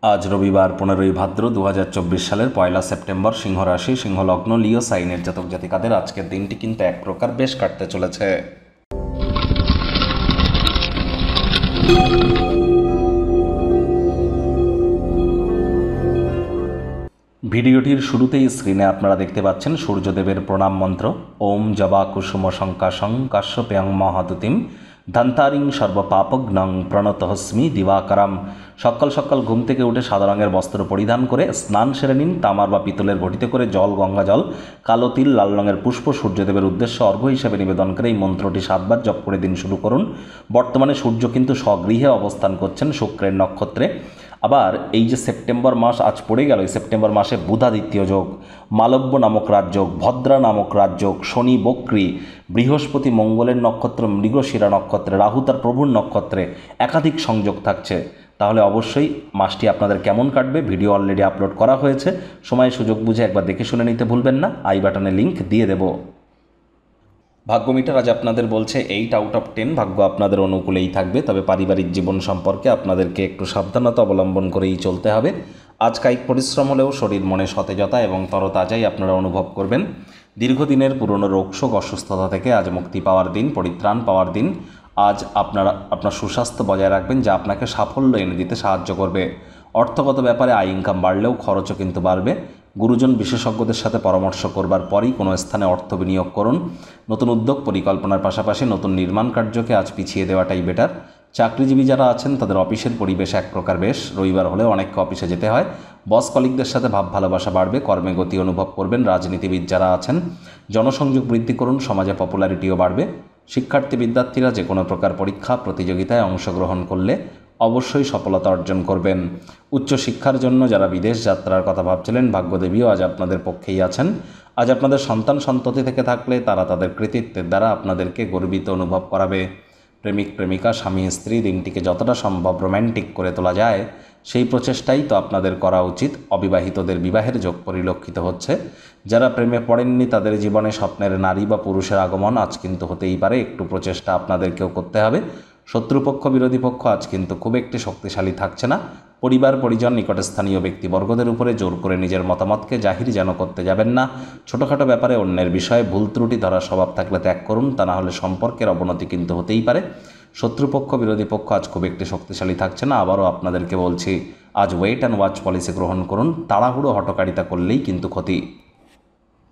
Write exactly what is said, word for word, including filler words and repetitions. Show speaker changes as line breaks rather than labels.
আজ রবিবার পনেরোই ভাদ্র দু হাজার চব্বিশ সালের পয়লা সেপ্টেম্বর, সিংহ রাশি, সিংহ লগ্ন, লিও সাইনের জাতক জাতিকাদের আজকের দিনটি কিন্তু এক প্রকার বেশ কাটতে চলেছে। ভিডিওটির শুরুতেই স্ক্রিনে আপনারা দেখতে পাচ্ছেন সূর্যদেবের প্রণাম মন্ত্র। ওম জবা কুসুম শঙ্কাশং কাশ্যপেয়ং মহাদুতিম ধন্তারিং সর্বপাপগ্নং প্রণতহস্মি দিবাকরাম। সকাল সকাল ঘুম থেকে উঠে সাদা রঙের বস্ত্র পরিধান করে স্নান সেরে নিন। তামার বা পিতলের ঘটিতে করে জল, গঙ্গা জল, কালো তিল, লাল রঙের পুষ্প সূর্যদেবের উদ্দেশ্যে অর্ঘ্য হিসেবে নিবেদন করে এই মন্ত্রটি সাতবার জপ করে দিন শুরু করুন। বর্তমানে সূর্য কিন্তু স্বগৃহে অবস্থান করছেন শুক্রের নক্ষত্রে। আবার এই যে সেপ্টেম্বর মাস আজ পড়ে গেল, এই সেপ্টেম্বর মাসে বুধাদিত্য যোগ, মালব্য নামক রাজযোগ, ভদ্রা নামক রাজযোগ, শনি বক্রী, বৃহস্পতি মঙ্গলের নক্ষত্র মৃগশিরা নক্ষত্রে, রাহু তার প্রভুর নক্ষত্রে একাধিক সংযোগ থাকছে। তাহলে অবশ্যই মাসটি আপনাদের কেমন কাটবে ভিডিও অলরেডি আপলোড করা হয়েছে, সময় সুযোগ বুঝে একবার দেখে শুনে নিতে ভুলবেন না। আই বাটনে লিঙ্ক দিয়ে দেব। ভাগ্য মিটার আজ আপনাদের বলছে এইট আউট অফ টেন, ভাগ্য আপনাদের অনুকূলেই থাকবে। তবে পারিবারিক জীবন সম্পর্কে আপনাদেরকে একটু সাবধানতা অবলম্বন করেই চলতে হবে। আজ কায়িক পরিশ্রম হলেও শরীর মনে সতেজতা এবং তরতাজাই আপনারা অনুভব করবেন। দীর্ঘদিনের পুরনো রোগশোক অসুস্থতা থেকে আজ মুক্তি পাওয়ার দিন, পরিত্রাণ পাওয়ার দিন। আজ আপনারা আপনার সুস্বাস্থ্য বজায় রাখবেন, যা আপনাকে সাফল্য এনে দিতে সাহায্য করবে। অর্থগত ব্যাপারে আয় ইনকাম বাড়লেও খরচও কিন্তু বাড়বে। গুরুজন বিশেষজ্ঞদের সাথে পরামর্শ করবার পরই কোনো স্থানে অর্থ বিনিয়োগ করুন। নতুন উদ্যোগ পরিকল্পনার পাশাপাশি নতুন নির্মাণ কার্যকে আজ পিছিয়ে দেওয়াটাই বেটার। চাকরিজীবী যারা আছেন তাদের অফিসের পরিবেশ এক প্রকার বেশ। রবিবার হলেও অনেককে অফিসে যেতে হয়। বস কলিগদের সাথে ভাব ভালোবাসা বাড়বে, কর্মে গতি অনুভব করবেন। রাজনীতিবিদ যারা আছেন জনসংযোগ বৃদ্ধি করুন, সমাজে পপুলারিটিও বাড়বে। শিক্ষার্থী বিদ্যার্থীরা যে কোনো প্রকার পরীক্ষা প্রতিযোগিতায় অংশগ্রহণ করলে অবশ্যই সফলতা অর্জন করবেন। উচ্চশিক্ষার জন্য যারা বিদেশ যাত্রার কথা ভাবছিলেন, ভাগ্যদেবীও আজ আপনাদের পক্ষেই আছেন। আজ আপনাদের সন্তান সন্ততি থেকে থাকলে তারা তাদের কৃতিত্বের দ্বারা আপনাদেরকে গর্বিত অনুভব করাবে। প্রেমিক প্রেমিকা, স্বামী স্ত্রী দিনটিকে যতটা সম্ভব রোম্যান্টিক করে তোলা যায় সেই প্রচেষ্টাই তো আপনাদের করা উচিত। অবিবাহিতদের বিবাহের যোগ পরিলক্ষিত হচ্ছে। যারা প্রেমে পড়েননি তাদের জীবনে স্বপ্নের নারী বা পুরুষের আগমন আজ কিন্তু হতেই পারে। একটু প্রচেষ্টা আপনাদেরকেও করতে হবে। শত্রুপক্ষ বিরোধী পক্ষ আজ কিন্তু খুব একটি শক্তিশালী থাকছে না। পরিবার পরিজন নিকটস্থানীয় ব্যক্তিবর্গদের উপরে জোর করে নিজের মতামতকে জাহির যেন করতে যাবেন না। ছোটোখাটো ব্যাপারে অন্যের বিষয়ে ভুল ত্রুটি ধরার স্বভাব থাকলে ত্যাগ করুন, তা না হলে সম্পর্কের অবনতি কিন্তু হতেই পারে। শত্রুপক্ষ বিরোধী পক্ষ আজ খুব একটি শক্তিশালী থাকছে না। আবারও আপনাদেরকে বলছি, আজ ওয়েট অ্যান্ড ওয়াচ পলিসি গ্রহণ করুন। তাড়াহুড়ো হটকারিতা করলেই কিন্তু ক্ষতি।